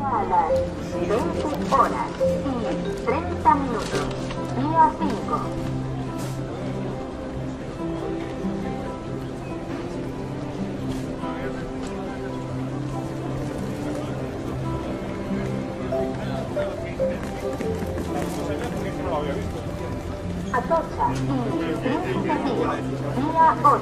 A las 20 horas y 30 minutos. Día 5. Atocha y Príncipe Pío, día 8.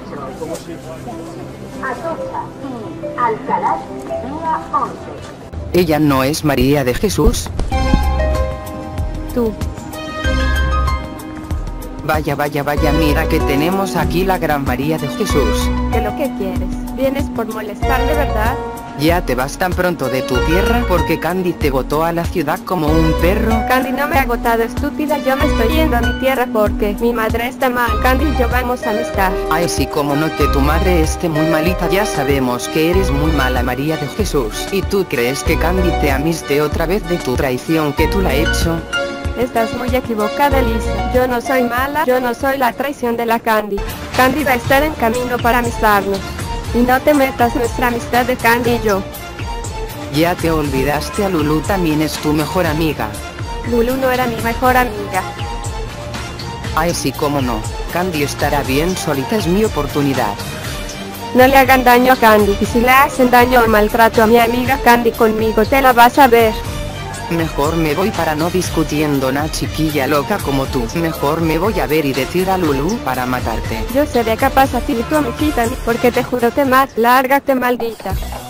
Atocha y Alcalá, día 11. ¿Ella no es María de Jesús? Tú. Vaya, vaya, vaya, mira que tenemos aquí la gran María de Jesús. ¿Qué lo que quieres? ¿Vienes por molestar de verdad? ¿Ya te vas tan pronto de tu tierra porque Candy te botó a la ciudad como un perro? Candy no me ha agotado, estúpida, yo me estoy yendo a mi tierra porque mi madre está mal. Candy y yo vamos a amistad. Ay, sí, como no, que tu madre esté muy malita, ya sabemos que eres muy mala, María de Jesús. ¿Y tú crees que Candy te amiste otra vez de tu traición que tú la has hecho? Estás muy equivocada, Lisa. Yo no soy mala, yo no soy la traición de la Candy. Candy va a estar en camino para amistarnos. Y no te metas nuestra amistad de Candy y yo. Ya te olvidaste, a Lulu también es tu mejor amiga. Lulu no era mi mejor amiga. Ay, sí, como no. Candy estará bien solita, es mi oportunidad. No le hagan daño a Candy. Y si le hacen daño o maltrato a mi amiga Candy conmigo, te la vas a ver. Mejor me voy para no discutiendo, una chiquilla loca como tú. Mejor me voy a ver y decir a Lulu para matarte. Yo seré capaz a ti y tu amiguita, porque te juro que más, lárgate, maldita.